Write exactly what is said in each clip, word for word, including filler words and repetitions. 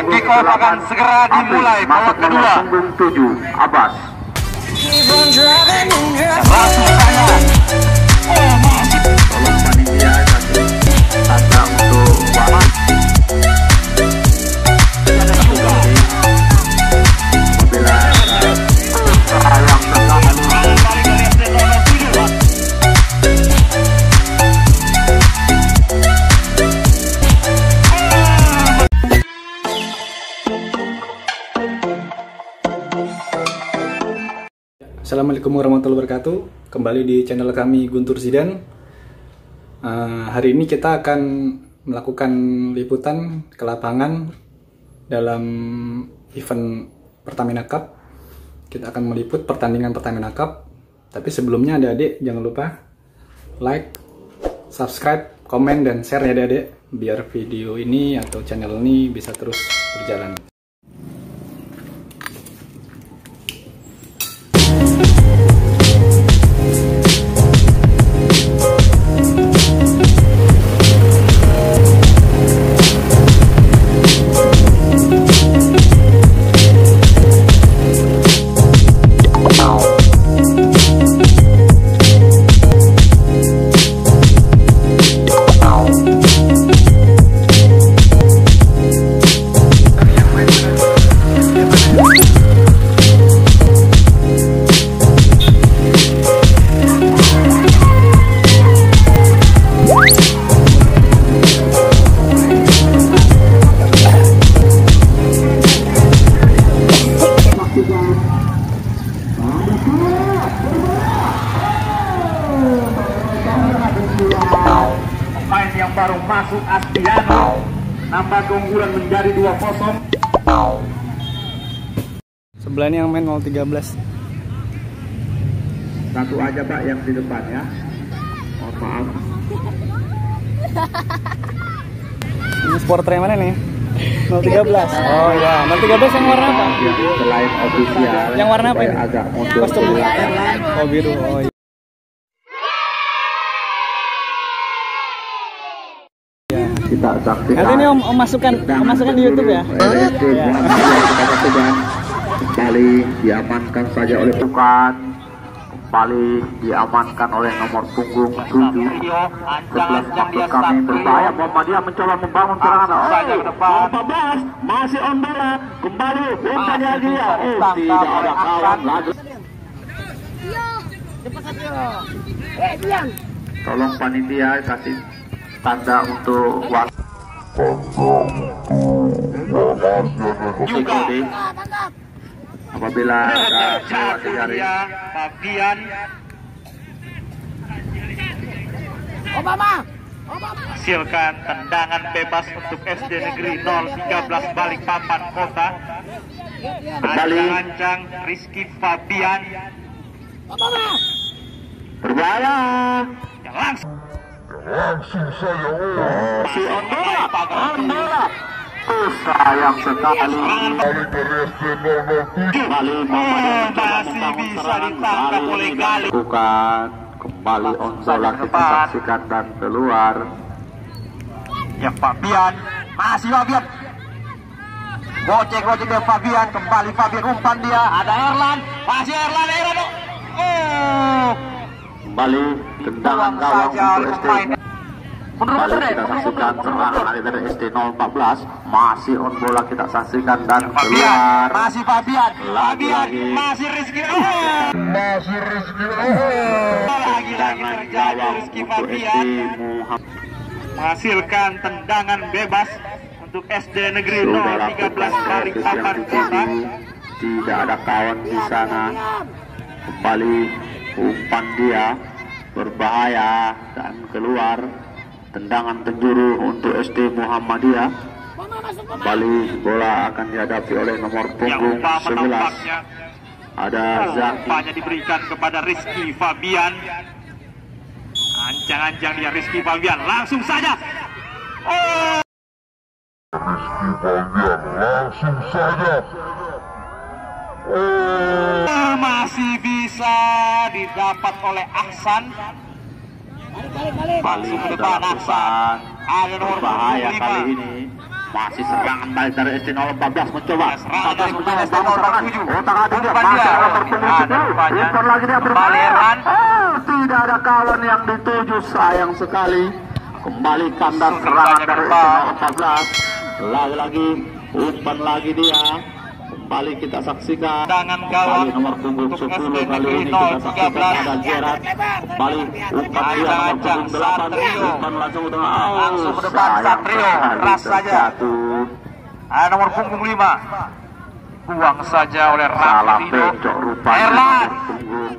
kick off akan segera dimulai. Babak kedua. Punggung tujuh, Abbas. Langsung saja. Oh, masih. Tolong panitia kasih tanda untuk wasit. Apabila usaha yang terlalu Assalamualaikum warahmatullahi wabarakatuh. Kembali di channel kami Guntur Zidan. uh, Hari ini kita akan melakukan liputan ke lapangan dalam event Pertamina Cup. Kita akan meliput pertandingan Pertamina Cup. Tapi sebelumnya adik-adik jangan lupa like, subscribe, komen, dan share ya adik-adik, biar video ini atau channel ini bisa terus berjalan. Yang baru masuk Astiano, nambah keunggulan menjadi dua kosong. Sebelah ini yang main nol tiga belas. satu aja Pak yang di depan ya. Mohon maaf. Ini supporter yang mana nih? nol tiga belas. Oh ya, nol tiga belas yang warna apa? Ya, selain ofisial, Yang warna apa ini? agak mundur Kostum di belakang. oh biru. Oh iya. Kita saksikan. Nanti ini om, om masukkan, om masukkan di YouTube ya. Ya. Kembali diamankan saja oleh bukan. Kembali diamankan oleh nomor punggung tujuh. Sebelah maksud kami berbahaya. Muhammadiyah mencoba membangun serangan. Saja ke depan. Abbas masih on bola. Kembali umpannya dia. Oh, tidak ada kawan lagi. Tolong panitia kasih tanda untuk wasit. Juga Apabila ada melewati garis Fabian hasilkan tendangan bebas untuk S D Negeri nol tiga belas Balikpapan Kota. Ancang-ancang Rizky Fabian berbahaya. yang langsung Langsung saja. Si Ondola, Ondola. Oh, sayang sekali. Kembali masih bisa ditangkap oleh Gali. bukan kembali Ondola kita saksikan dan keluar. Ya Fabian, masih Fabian. Gocek-gocek dari Fabian, kembali Fabian umpan dia. Ada Erlan, masih Erlan, Erlan. Oh, Kembali tendangan gawang untuk S D. Kembali kita saksikan serangan dari S D nol empat belas. Masih on bola kita saksikan dan Fabian, keluar. masih Fabian, Fabian, Lagi-lagi. masih Rizky. Oh, Masih Rizky. lagi-lagi terjadi Rizky Fabian menghasilkan tendangan bebas untuk S D Negeri nol tiga belas Balikpapan Kota. Tidak ada kawan di sana. Kembali umpan dia berbahaya dan keluar. Tendangan penjuru untuk S D Muhammadiyah. Kembali bola akan dihadapi oleh nomor Yang punggung upah sebelas. menopaknya, Ada Zaki. umpanya diberikan kepada Rizky Fabian. Ancang-ancang dia Rizky Fabian, langsung saja. Oh, Rizky Fabian langsung saja. oh, masih bisa didapat oleh Ahsan. Kembali Langsung ke ada depan lakukan Ahsan. Ada nomor berbahaya punggung kali lima. ini. Masih serangan balik dari S D nol empat belas mencoba. Serangan dari pemain S D nol tujuh. Otak adik dia Umpan masih dia. nomor punggung Ada sepuluh. rupanya. Umpan lagi dia Kembali berbahaya. Erlan. Oh, tidak ada kawan yang dituju, sayang sekali. Kembali kandas Sudah serangan banyak dari S D umpan. nol empat belas. Lagi-lagi umpan lagi dia. Kembali kita saksikan. Tendangan Kembali gawang nomor punggung untuk sepuluh S D kali Negeri ini nol kita tiga saksikan belas. ada Gerard. Kembali umpan dia nomor Ajang punggung delapan. Satrio. Umpan langsung ke tengah. Oh, Langsung ke depan sayang Satrio. sekali Ras saja. terjatuh. Ada nomor punggung lima. Buang saja oleh Salah Ramiro. pencok rupanya Erlan. nomor punggung.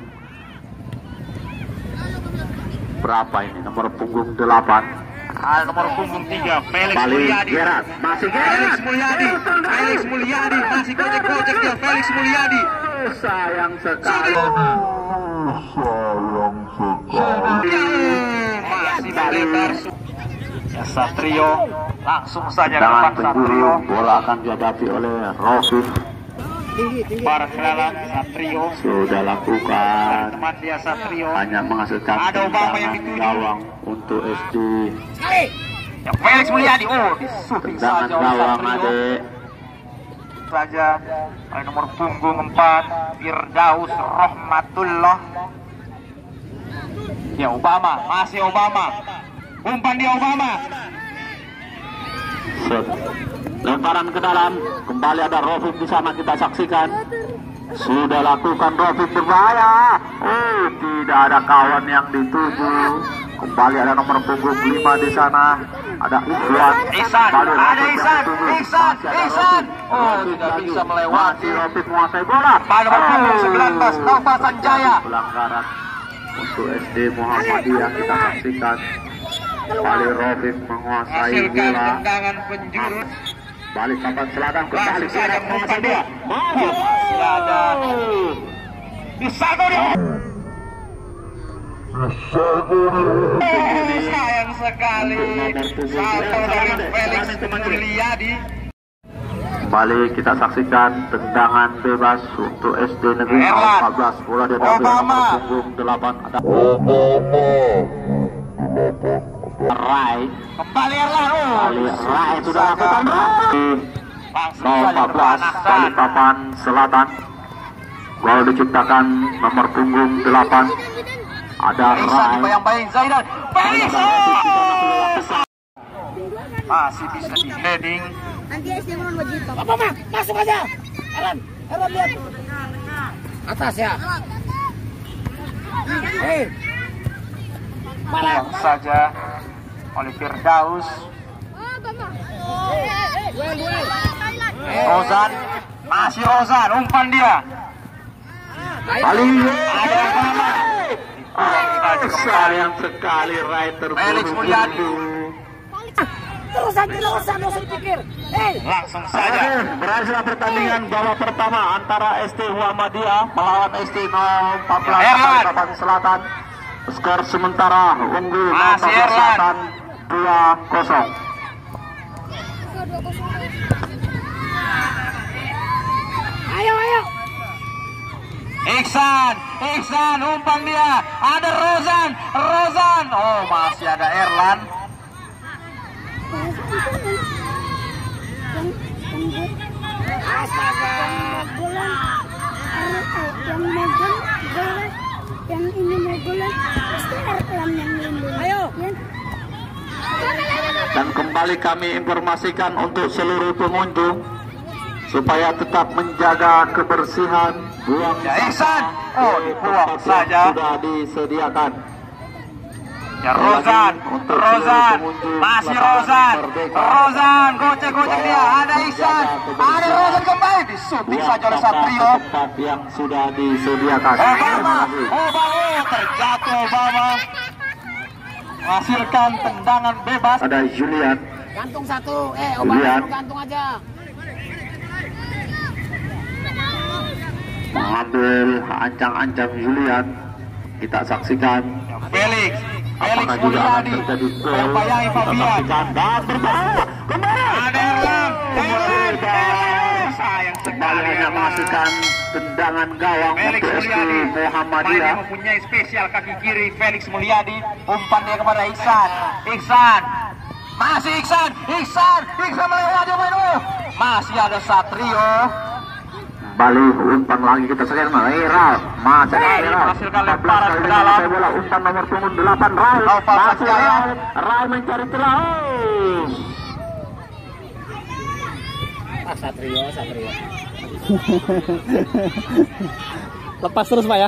Berapa ini nomor punggung delapan? Ada nomor punggung tiga. Felix Kembali Mulyadi. Gerard. Masih Felix Gerard. Mulyadi. Felix Mulyadi. Masih gojek-gojek dia. Felix Mulyadi. Oh, sayang sekali. Sayang sekali. Masih melebar. Ya, Satrio. Langsung saja ke Tangan depan penjuru, Satrio. bola akan dihadapi oleh Rofif. Barat Kelalan. Satrio. Sudah lakukan. Teman dia Satrio. Hanya menghasilkan Ada Obama yang tendangan dituju. gawang untuk S D. Ya, Felix Mulyadi. Oh, disuting Tendangan saja oleh gawang Satrio. adek. Saja oleh nomor punggung empat Firdaus Rahmatullah. Ya, Obama, masih Obama. Umpan dia Obama. Set. Lemparan ke dalam. Kembali ada Rofif di sana kita saksikan. Sudah lakukan Rofif berbahaya. Oh, tidak ada kawan yang dituju. Kembali ada nomor punggung lima di sana. Ada Ikhwan. Ihsan, Kembali ada Rofif yang Ihsan, dituju. Ihsan, Masih ada Ihsan. Rofif. Oh, Rofif tidak lagi. bisa melewati. Masih Rofif menguasai bola. Pada nomor punggung Oh. sembilan belas Nova Sanjaya. Pelanggaran untuk S D Muhammadiyah kita saksikan. Kembali Rofif menguasai Hasilkan bola. tendangan penjuru. Balik papan selatan kembali Langsung saja Gerard menguasai dia. Masih ada. Di satu dia. Eh, sayang sekali. Salto dari Felix Mulyadi. Kembali kita saksikan tendangan bebas untuk S D Negeri Erlan. empat belas. Bola dihadapi Obama. nomor punggung delapan. Ada Rai. Kembali Erlan. Oh, Kembali Rai sudah lakukan langsung nol saja empat belas kepanasan. Balikpapan Selatan. Gol diciptakan nomor punggung delapan. Ada Ihsan Rai. dibayang-bayang Zaidan. Felix. Oh, masih bisa di heading. Nanti S D mohon wajib. Apa mah? Masuk aja. Erlan, Erlan lihat. Atas ya. Hei. Buang saja oleh Firdaus. Rozan, masih Rozan, umpan dia. Kali Ada Obama. sayang sekali Rai Felix Mulyadi. terburu-buru. Terus aja terus aja usah dipikir. Hei. Langsung saja. Oke, berhasil pertandingan babak pertama antara S D Muhammadiyah melawan S D nol empat belas Erlan. Balikpapan Selatan. Skor sementara unggul nol empat Masih belas Erlan. Selatan dua kosong. Ayo ayo. Ihsan, Ihsan, umpan dia. Ada Rozan, Rozan. Oh, masih ada Erlan. Astaga. Yang megang gelas, yang ini megang pasti Erlan yang lindung. Ayo. Dan kembali kami informasikan untuk seluruh pengunjung supaya tetap menjaga kebersihan, buang Ya, Ihsan. sampah Oh, di dibuang tempat yang saja. sudah disediakan. Ya, Rozan, Untuk Rozan, seluruh pengunjung masih lapangan Rozan, Merdeka. Rozan, gocek-gocek dia. Ada Ihsan, ada Rozan kembali. Disuting Buang saja oleh sampah Satrio. ke tempat yang sudah disediakan. Obama, Terima kasih. Obama, terjatuh Obama. Menghasilkan tendangan bebas. Ada Julian. Gantung satu. Eh, Lihat. Obama gantung aja. Mengambil ancang-ancang Julian. Kita saksikan. Felix, Felix Apakah juga akan Mulyadi, terjadi gol? membayangi Kita Fabian. saksikan dan berbahaya. Kembali. Ada Erlan, Erlan, Erlan. Sayang Kembali sekali hanya Erlan. menghasilkan tendangan gawang Felix untuk S D Mulyadi, pemain Muhammadiyah. yang mempunyai spesial kaki kiri Felix Mulyadi. Umpan dia kepada Ihsan, Ihsan. Masih Iksan, Iksan, Iksan melewati pemain. Masih ada Satrio. Kembali umpan lagi kita sekian Era. Masih ada Era. Menghasilkan lemparan ke dalam. Bola umpan nomor punggung delapan Rai. Masih Rai. Rai mencari celah. Ah, Satrio, Satrio. Lepas terus Pak ya.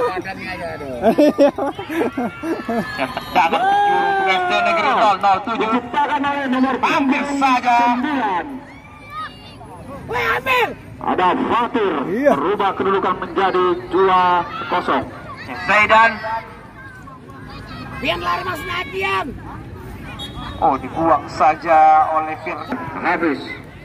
Jangan penjuru S D Negeri nol nol tujuh. Ambil saja. Weh, ambil. Ada Fatir. Iya. Berubah kedudukan menjadi dua kosong. Zaidan. Diam lari Mas Nadian. Oh, dibuang saja oleh Fir. Hafiz.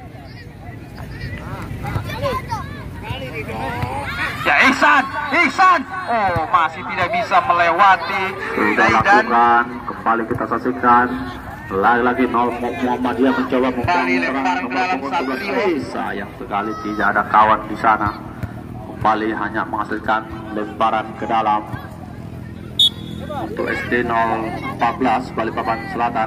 Ya Iksan, Iksan. Oh, masih tidak bisa melewati Sudah Zaidan. lakukan. Kembali kita saksikan. Lagi-lagi nol Muhammadiyah mencoba Kembali membangun lemparan ke dalam nomor Satrio. sebelas. Sayang sekali tidak ada kawan di sana. Kembali hanya menghasilkan lemparan ke dalam untuk S D nol empat belas Balikpapan Selatan.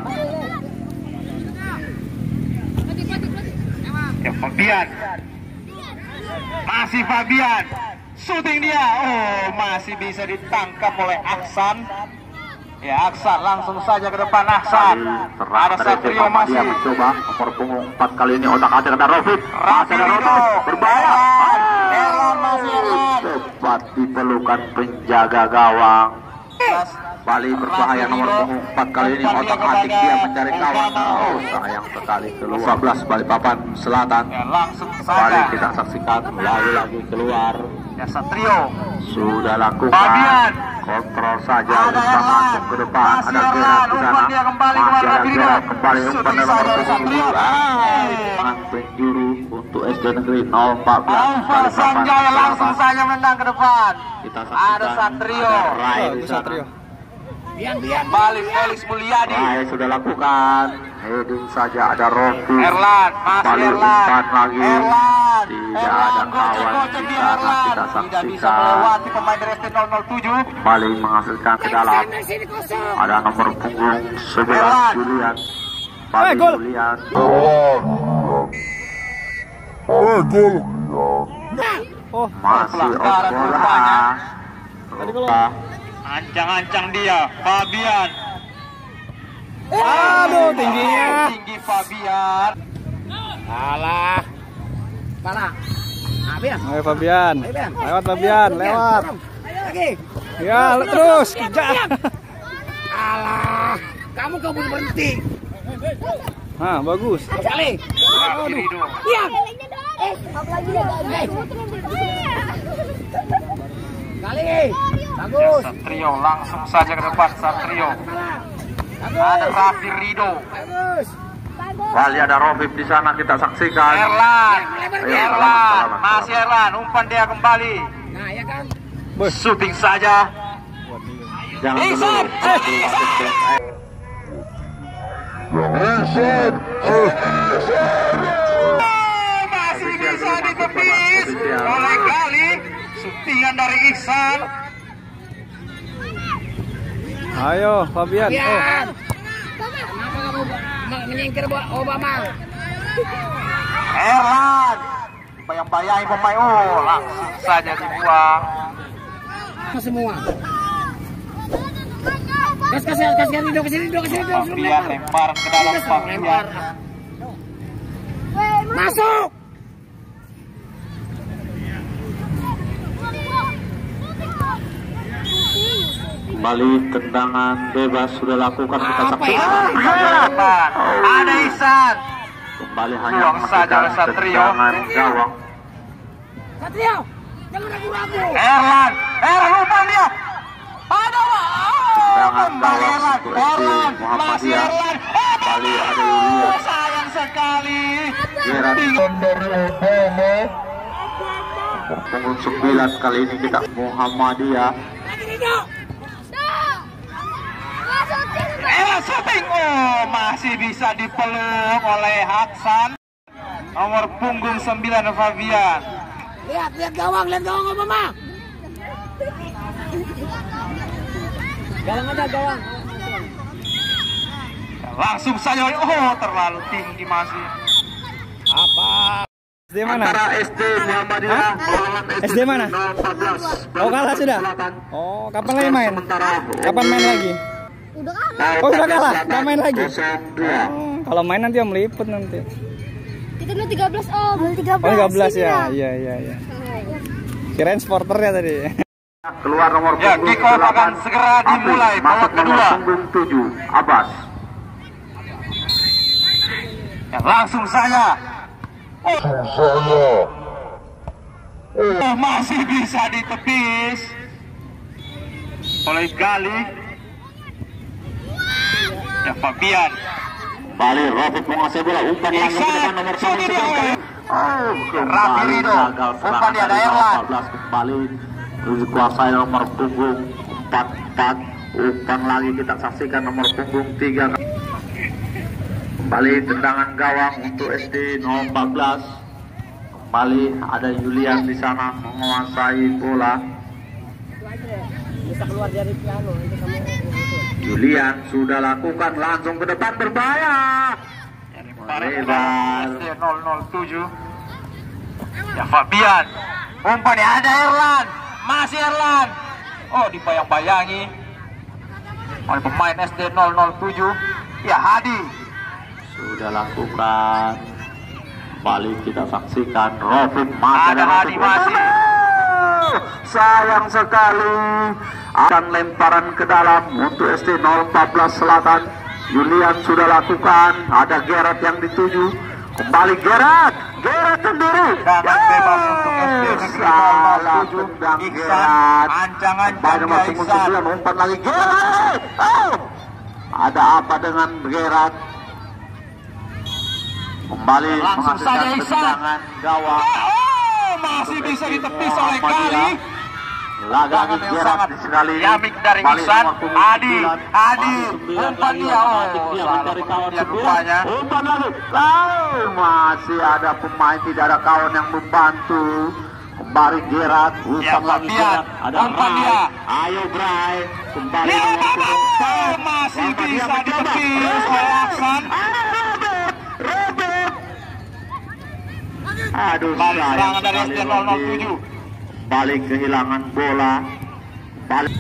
Ya Fabian. Masih Fabian. Shooting dia. Oh, masih bisa ditangkap oleh Aksan. Ya, Aksan langsung saja ke depan Aksan. Ada Satrio masih. Dia mencoba nomor punggung empat kali ini otak-atik ada Rofik. Masih ada Rafido. Rofik. Berbahaya. Erlan masih Erlan. Tepat dipelukan penjaga gawang. Bali berbahaya nomor punggung empat kali ini otak-atik dia mencari kawan. Oh, sayang sekali keluar. sebelas Balikpapan Selatan. Ya, langsung Bali saja. kita saksikan lagi-lagi keluar. Ya, Satrio. Sudah lakukan. Fabian. Kontrol saja Ada bisa Erlan. masuk ke depan. Masih Ada Erlan. Gerard di Umpan sana. dia kembali Masih kepada ada Rafido. Gerard kembali umpan Shooting nomor saja punggung Satrio. Tangan penjuru untuk S D Negeri nol empat belas. Alfa Sanjaya langsung saja menendang ke depan. Kita saksikan. Ada Satrio. Ada Rai Oh, di itu sana. Satrio. Diam, diam. Balik Felix Mulyadi. Rai sudah lakukan. Heading saja ada Rofi. Erlan, masih Balik Erlan. umpan lagi. Erlan. Tidak Erlan, ada kawan gocek-gocek di dia sana. Erlan. Kita Tidak bisa saksikan. melewati pemain dari S D nol nol tujuh. Bali menghasilkan ke dalam. Sana sini kosong. Ada nomor punggung sebelas Erlan. Julian. Bali Eh, gol. Julian. Oh, Masih pelanggaran bola. rupanya. Lupa. Ancang-ancang dia, Fabian. aduh tingginya. Tinggi Fabian. Alah. Mana? Ambil. Ayo Fabian. Lewat Fabian, lewat. Lagi. Ya, terus kejar. Alah. Kamu kamu berhenti. Nah, bagus. Sekali. Rafido. Diam. Eh, apa lagi ya? Kali. Bagus. Satrio langsung saja ke depan Satrio. Ada Rafi Rido. Bagus. Bali ada Rofif di sana kita saksikan. Erlan, Ayo, Erlan, selamat, masih selamat. Erlan, umpan dia kembali. Nah, ya kan. Shooting saja. Jangan dulu. Iksan, Jangan dulu masuk. Oh, masih bisa ditepis oleh Gali. Shootingan dari Iksan. Ayo Fabian. Oh, Biar. Kenapa kamu me- menyingkir buat Obama? Erlan, bayang-bayangin pemain. Oh, langsung saja dibuang. Semua. Kas kas kas kas Rido kesini Rido kesini Rido. Fabian lempar ke dalam Fabian. Lempar. Masuk. Kembali tendangan bebas sudah lakukan kita Apa saksikan. Harapan. Ada Iksan. Kembali hanya Buang saja menghasilkan Satrio. tendangan gawang. Satrio, jangan ragu-ragu. Erlan, Erlan umpan dia. Ada Pak. Tendangan Kembali gawang Erlan, untuk S D Erlan, masih Muhammadiyah. Erlan. Kembali ada Yulia. Oh, sayang sekali. Gerard dari Obama. Punggung sembilan kali ini kita Muhammadiyah. Lagi Rido. Erlan shooting. Oh, masih bisa dipeluk oleh Aksan. Nomor punggung sembilan Fabian. Lihat, lihat gawang, lihat gawang Obama. Galang ada gawang. Langsung saja, oh terlalu tinggi masih. Apa? S D mana? Antara S D Muhammadiyah melawan S D mana? empat belas. Oh kalah sudah. Oh kapan lagi main? Kapan main lagi? Udah kalah. Oh udah kalah, nggak main lagi. dua. Oh, kalau main nanti om liput nanti. Kita udah tiga belas om. tiga belas. Oh tiga belas ya, iya iya iya. Kirain sporternya tadi. Keluar nomor Ya, punggung kick off akan segera dimulai. Babak masuk nomor kedua. punggung tujuh Abbas. Ya, langsung saja. Oh, oh masih bisa ditepis oleh Gali. Ya, Fabian. Balik Rafiq menguasai bola, umpan langsung ke depan nomor Shot punggung ini. sembilan. Oh, Rafi Rido. gagal Umpan serangan dia dari Daerlan. empat belas kembali dikuasai nomor punggung empat empat. Umpan lagi kita saksikan nomor punggung tiga. Kembali tendangan gawang untuk S D nol empat belas. Kembali ada Julian di sana menguasai bola. Bisa keluar dari piano itu kamu. Julian sudah lakukan langsung ke depan berbahaya. Lebar. S D nol nol tujuh. Ya, Fabian. Umpan ya, ada Erlan. Masih Erlan. Oh, dibayang-bayangi oleh pemain S D nol nol tujuh. Ya, Hadi. Sudah lakukan. Kembali kita saksikan Rafiq masih Ada Hadi masih. Sayang sekali. Akan lemparan ke dalam untuk S D nol empat belas Selatan. Julian sudah lakukan. Ada Gerard yang dituju. Kembali Gerard. Gerard sendiri. Tendangan bebas untuk S D Negeri nol nol tujuh. Iksan. Ancang-ancang ya Iksan. Umpan lagi Gerard. Oh. Ada apa dengan Gerard? Kembali Langsung saja menghasilkan Iksan. tendangan gawang. Oh, masih bisa ditepis oleh Gali. Lagi Gerard sekali. Yamik dari Balik Iksan. nomor punggung Adi. sembilan. Adi. Masih sembilan Umpan lagi, dia. otomatis Oh, dia salah mencari kawan pemberian sebelah. rupanya. Umpan lagi. Lalu masih ada pemain, tidak ada kawan yang membantu. Kembali Gerard. Umpan Ya, lagi Fabian. Gerard. Ada Umpan Bray. dia. Ayo Bray. Kembali Ya, nomor Baba. punggung empat. Masih Umpan dia bisa mencoba. ditepis oleh Aksan. Ada Robert. Robert. Aduh, Balik sayang serangan dari S sekali, D nol nol Robby. tujuh. Balik kehilangan bola. Balik.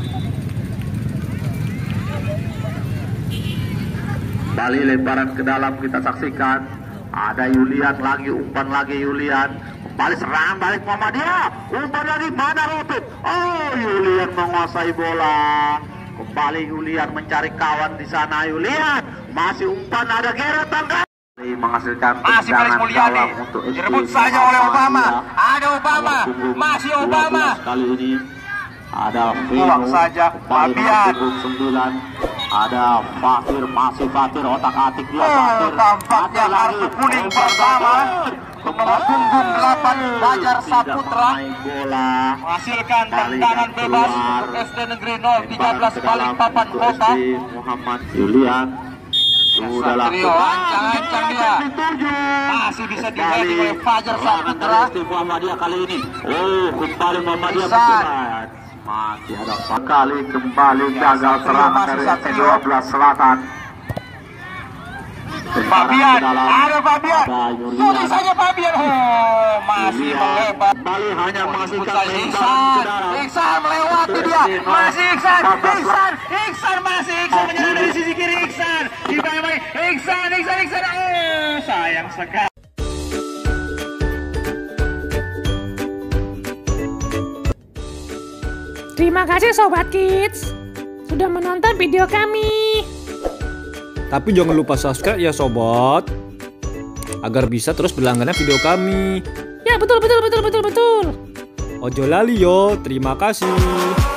Balik lemparan ke dalam kita saksikan. Ada Julian lagi, umpan lagi Julian. Kembali serangan balik Muhammadiyah. Umpan lagi mana Robert? Oh, Julian menguasai bola. Kembali Julian mencari kawan di sana. Julian masih umpan, ada Gerard tangga. Menghasilkan Masih Felix tendangan Mulyadi. gawang untuk S D Direbut saja oleh Obama. Ada Obama. Nomor punggung Masih dua Obama. belas kali ini ada Buang Vino. saja. Kembali nomor Fabian. punggung sembilan. Ada Fatir, masih Fatir, otak-atik dia Oh, Fatir. tampaknya Ada lagi. kartu kuning Umpan pertama Fatir. untuk nomor punggung delapan Fajar Tidak Saputra. memain bola. Menghasilkan Kembali tendangan dan bebas keluar. untuk S D Negeri nol tiga belas Lemparan ke balik dalam papan untuk kota. S D Muhammad Julian. Sudah Satrio, lakukan. ancang-ancang dia. Dituju. Masih bisa Kembali di-heading oleh Fajar serangan Saputra. dari S D Muhammadiyah kali ini. Oh, kembali Muhammadiyah Iksan. bergerak. Masih ada kali kembali gagal Satrio, serangan masih dari S D Satrio. dua belas Selatan. Fabian, Ke dalam. ada Fabian. Ada Julian. Tulis saja Fabian. Oh, masih Julian. melebar. Kembali hanya menghasilkan Iksan, lemparan ke Iksan, dalam. Iksan melewati dia. Masih Iksan, Iksan, Iksan masih Iksan menyerang dari sisi kiri Iksan. Dibayang-bayang Iksan, Iksan, Iksan. Oh, sayang sekali. Terima kasih Sobat Kids sudah menonton video kami. Tapi jangan lupa subscribe ya sobat, agar bisa terus berlangganan video kami. Ya betul betul betul betul betul. Ojo lali yo, terima kasih.